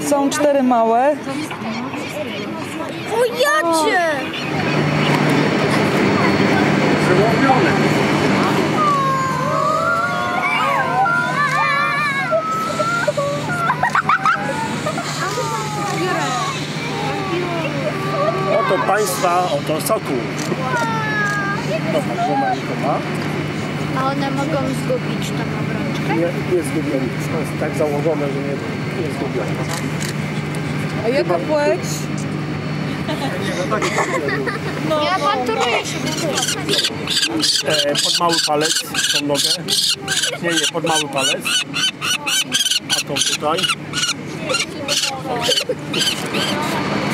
Są 4 małe. O jacie! Wyłowione. Oto państwa, oto sokół. Dobra, malinko ma. A one mogą zgubić tą obrączkę? Nie zgubione. To jest tak założone, że nie zgubione. A jaka płeć? Ja awanturuję się. Pod mały palec, tą nogę. Nie, pod mały palec. A tą tutaj.